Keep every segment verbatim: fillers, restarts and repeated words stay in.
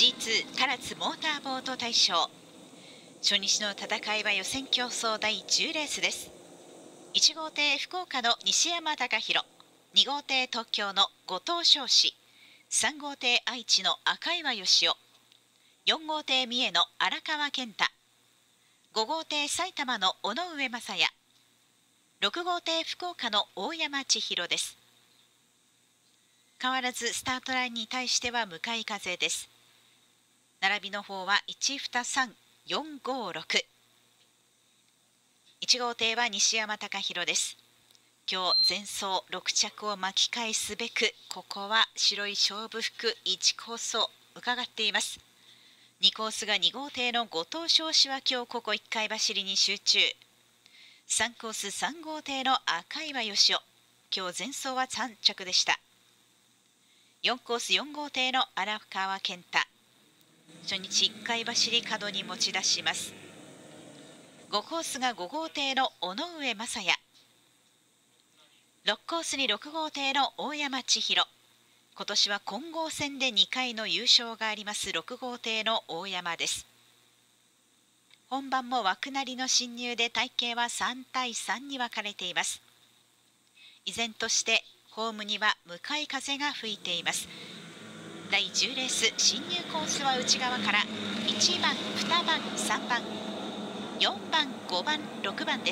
ジーツー 唐津モーターボート大賞。初日の戦いは予選競争だいじゅうレースです。いち号艇福岡の西山隆弘、に号艇東京の後藤彰志、さん号艇愛知の赤岩義雄、よん号艇三重の荒川健太、ご号艇埼玉の尾上正也、ろく号艇福岡の大山千尋です。変わらずスタートラインに対しては向かい風です。並びの方はいち、に、さん、よん、ご、ろく。いち号艇は西山隆弘です。今日前走ろく着を巻き返すべく、ここは白い勝負服いちコースを伺っています。にコースがに号艇の後藤彰志は今日ここいっかい走りに集中。さんコースさん号艇の赤岩義雄、今日前走はさん着でした。よんコースよん号艇の荒川健太、初日いっかい走り角に持ち出します。ごコースがご号艇の尾上正也、ろくコースにろく号艇の大山千尋、今年は混合戦でにかいの優勝がありますろく号艇の大山です。本番も枠なりの進入で体型はさん対さんに分かれています。依然としてホームには向かい風が吹いています。だいじゅうレース進入コースは内側からいちばん、にばん、さんばん、よんばん、ごばん、ろくばんです。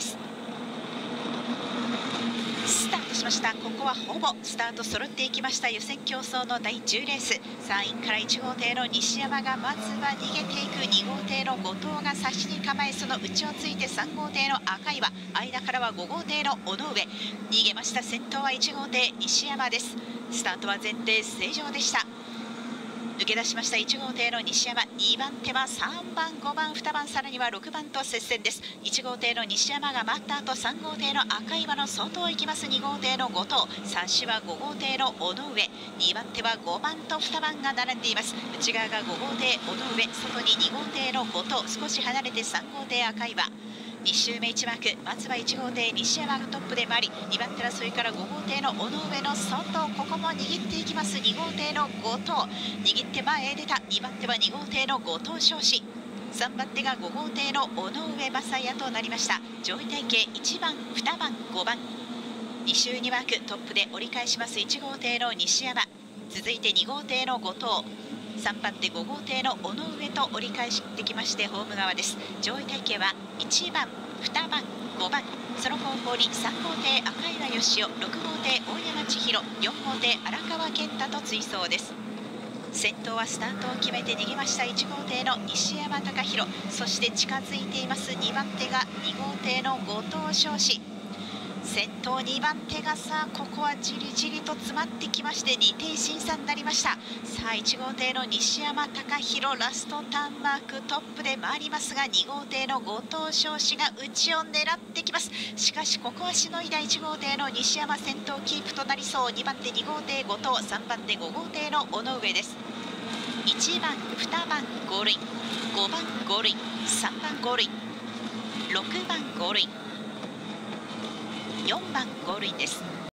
スタートしました。ここはほぼスタート揃っていきました。予選競争のだいじゅうレース、さんインからいち号艇の西山がまずは逃げていく。に号艇の後藤が差しに構え、その内をついてさん号艇の赤岩、間からはご号艇の尾上、逃げました。先頭はいち号艇西山です。スタートは前提正常でした。抜け出しましたいち号艇の西山、にばん手はさんばん、ごばん、にばん、さらにはろくばんと接戦です。いち号艇の西山が待った後、さん号艇の赤岩の外を行きます。に号艇の後藤、差しはご号艇の尾上、にばん手はごばんとにばんが並んでいます。内側がご号艇尾上、外にに号艇の後藤、少し離れてさん号艇赤岩。に周目いちマーク、まずはいち号艇西山がトップで回り、にばん手争いからご号艇の尾上の外、ここも握っていきます。に号艇の後藤、握って前へ出た。にばん手はに号艇の後藤彰志、さんばん手がご号艇の尾上正也となりました。上位体系いちばん、にばん、ごばん、に周にマーク、トップで折り返しますいち号艇の西山、続いてに号艇の後藤、さんばん手ご号艇の尾上と折り返してきまして、ホーム側です。上位体系はいちばん、にばん、ごばん、その後方にさん号艇赤岩義雄、ろく号艇大山千尋、よん号艇荒川健太と追走です。先頭はスタートを決めて逃げましたいち号艇の西山隆弘、そして近づいていますにばん手がに号艇の後藤彰志、先頭にばん手がさあここはじりじりと詰まってきまして、に艇審査になりました。さあいち号艇の西山隆弘、ラストターンマークトップで回りますが、に号艇の後藤彰志が内を狙ってきます。しかしここはしのいだいち号艇の西山、先頭キープとなりそう。にばん手に号艇後藤、さんばん手ご号艇の尾上です。いちばん、にばんゴールイン、ごばんゴールイン、さんばんゴールイン、ろくばんゴールイン、よんばんゴールインです。